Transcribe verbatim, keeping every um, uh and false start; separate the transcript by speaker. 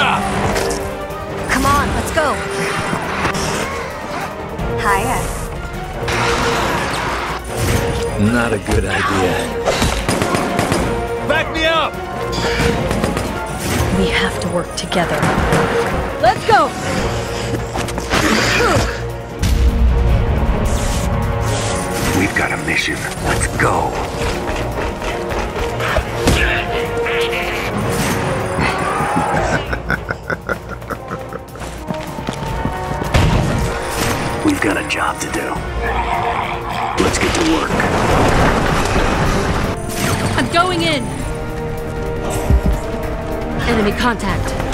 Speaker 1: Come on, let's go. Hiya.
Speaker 2: Not a good idea.
Speaker 3: Back me up!
Speaker 1: We have to work together. Let's go!
Speaker 4: We've got a mission. Let's go. We've got a job to do. Let's get to work.
Speaker 1: I'm going in! Enemy contact.